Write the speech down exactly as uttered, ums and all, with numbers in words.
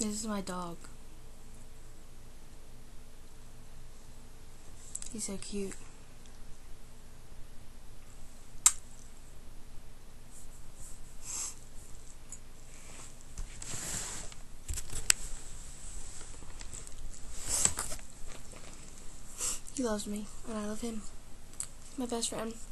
This is my dog. He's so cute. He loves me, and I love him. My best friend.